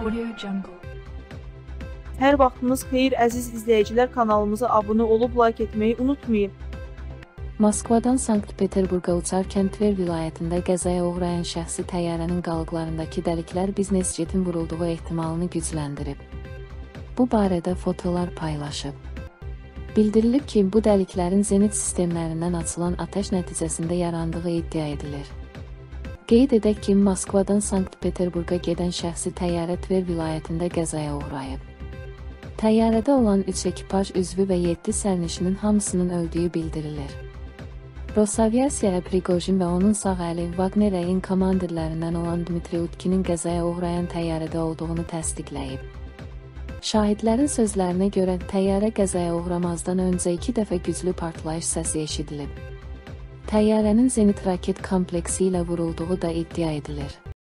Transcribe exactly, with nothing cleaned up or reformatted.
Audio Jungle. Hər vaxtınız xeyir əziz izləyicilər, kanalımıza abunə olub like etməyi unutmayın. Moskvadan Sankt-Peterburqa uçarkən Tver vilayətində qəzaya uğrayan şəxsi təyyarənin qalıqlarındakı dəliklər biznes jetin vurulduğu ehtimalını gücləndirib. Bu barədə fotolar paylaşıb. Bildirilib ki, bu dəliklərin zenit sistemlərindən açılan atəş nəticəsində yarandığı iddia edilir. Qeyd edək ki, Moskvadan Sankt-Peterburqa gedən şəxsi təyyarə Tver vilayətində qəzaya uğrayıb. Təyyarədə olan üç ekipaj üzvü və yeddi sərnişinin hamısının öldüyü bildirilir. Rosaviasiyaya Prigojin və onun sağ əli Wagner əyin komandirlərindən olan Dmitri Utkinin qəzaya uğrayan təyyarədə olduğunu təsdiqləyib. Şahidlərin sözlərinə görə təyyarə qəzaya uğramazdan öncə iki dəfə güclü partlayış səsi eşidilib. Təyyarənin zenit raket kompleksi ilə vurulduğu da iddia edilir.